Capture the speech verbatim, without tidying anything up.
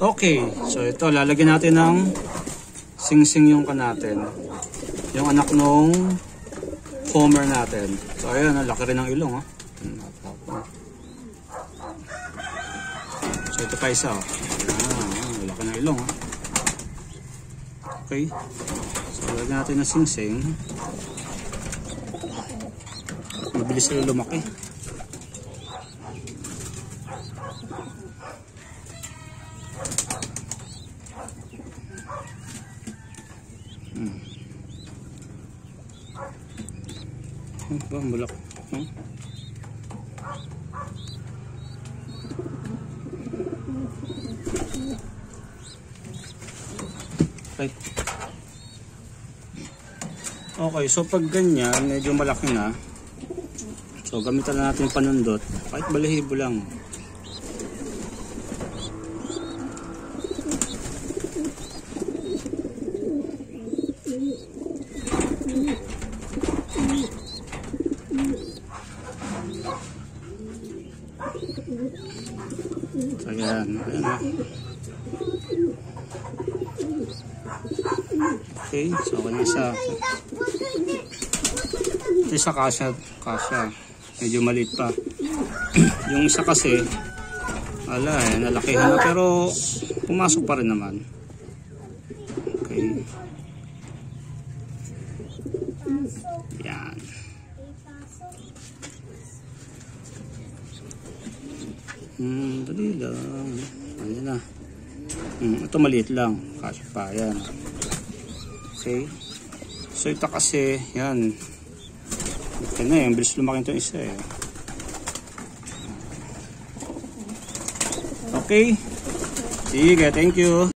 Okay, so ito, lalagyan natin ng sing-sing yung kan natin. Yung anak nung Homer natin. So ayan, laki rin ng ilong. Oh. So ito pa isa. Oh. Ayan, laki ng ilong. Oh. Okay, so lalagyan natin ng sing-sing. Mabilis sila lumaki. Hmm. Oh, ba, bulak. Hmm? Okay. Okay, so pag ganyan, medyo malaki na. So gamitan na natin yung panundot. Kahit balahibo lang. So ayan, ayan na. Okay, so okay na isa. Ito isa kasya, kasya. Medyo maliit pa. Yung isa kasi, ala eh, nalakihan na pero pumasok pa rin naman. Okay. Yan. Hmm, dali lang. Ayan na. Hmm, ito maliit lang. Kasya pa, yan. Okay. So ito kasi, yan. Okay na eh, bilis lumaki ito isa eh. Okay. Sige, thank you.